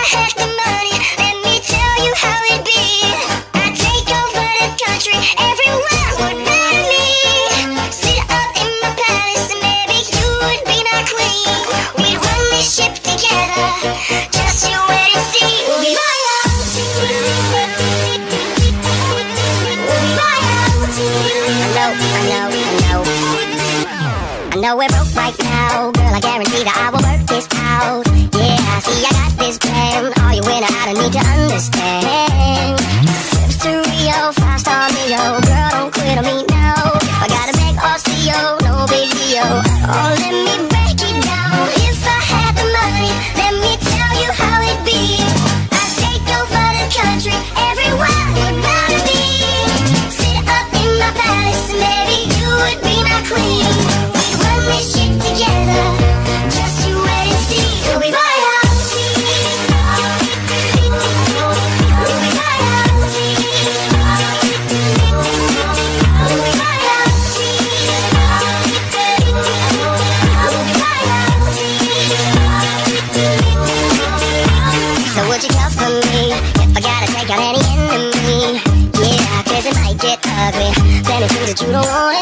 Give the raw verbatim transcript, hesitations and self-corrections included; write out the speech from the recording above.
had the money, let me tell you how it'd be. I'd take over the country, everyone would bow to me. Sit up in my palace and maybe you would be my queen. We'd run this ship together, just you wait and see. We'll be royalty. We'll be royalty. I know, I know, I know. I know we're broke right now, girl, I guarantee that I will work this out. Yeah, see, I got this plan. Are you winner? I don't need to understand. Trips to Rio, five-star meal. Girl, don't quit on me now. If I gotta make or steal, no big deal. Oh, let me break it down. If I had the money, let me tell you how it'd be. I'd take over the country, everyone would bow to me. Sit up in my palace, and maybe you would be my queen. We'd run this shit together, just you wait and see. We'll be royalty. We'll be royalty. We'll be royalty. We'll be royalty. So would you come for me if I gotta take out any enemy? Yeah, cause it might get ugly. Plenty things that you don't want